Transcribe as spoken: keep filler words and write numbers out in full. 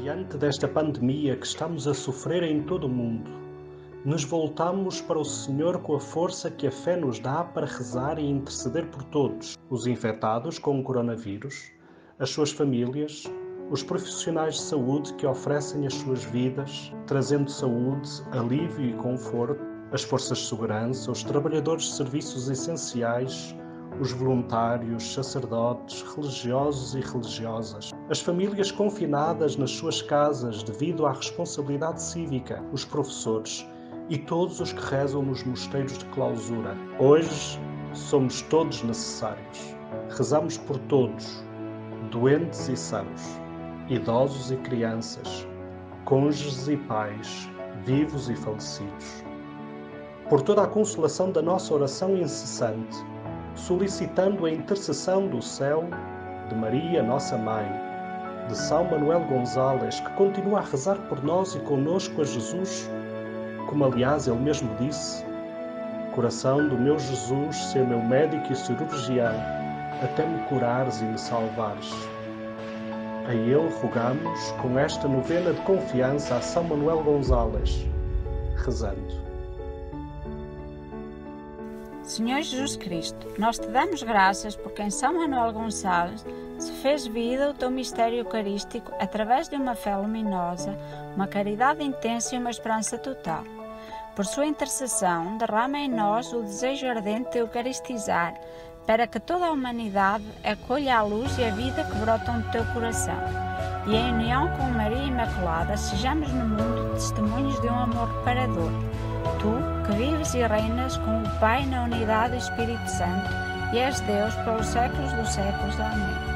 Diante desta pandemia que estamos a sofrer em todo o mundo, nos voltamos para o Senhor com a força que a fé nos dá para rezar e interceder por todos, os infectados com o coronavírus, as suas famílias, os profissionais de saúde que oferecem as suas vidas, trazendo saúde, alívio e conforto, as forças de segurança, os trabalhadores de serviços essenciais, os voluntários, sacerdotes, religiosos e religiosas, as famílias confinadas nas suas casas devido à responsabilidade cívica, os professores e todos os que rezam nos mosteiros de clausura. Hoje somos todos necessários. Rezamos por todos, doentes e sãos, idosos e crianças, cônjuges e pais, vivos e falecidos. Por toda a consolação da nossa oração incessante, solicitando a intercessão do céu, de Maria, nossa Mãe, de São Manuel Gonzales, que continua a rezar por nós e conosco a Jesus, como aliás ele mesmo disse: coração do meu Jesus, ser meu médico e cirurgião, até me curares e me salvares. A ele rogamos com esta novena de confiança a São Manuel Gonzales, rezando. Senhor Jesus Cristo, nós te damos graças porque em São Manuel Gonçalves se fez vida o teu mistério eucarístico através de uma fé luminosa, uma caridade intensa e uma esperança total. Por sua intercessão, derrama em nós o desejo ardente de eucaristizar, para que toda a humanidade acolha a luz e a vida que brotam do teu coração. E em união com Maria Imaculada, sejamos no mundo testemunhos de um amor reparador. Tu, que vives e reinas com o Pai na unidade do Espírito Santo, e és Deus pelos séculos dos séculos. Amém.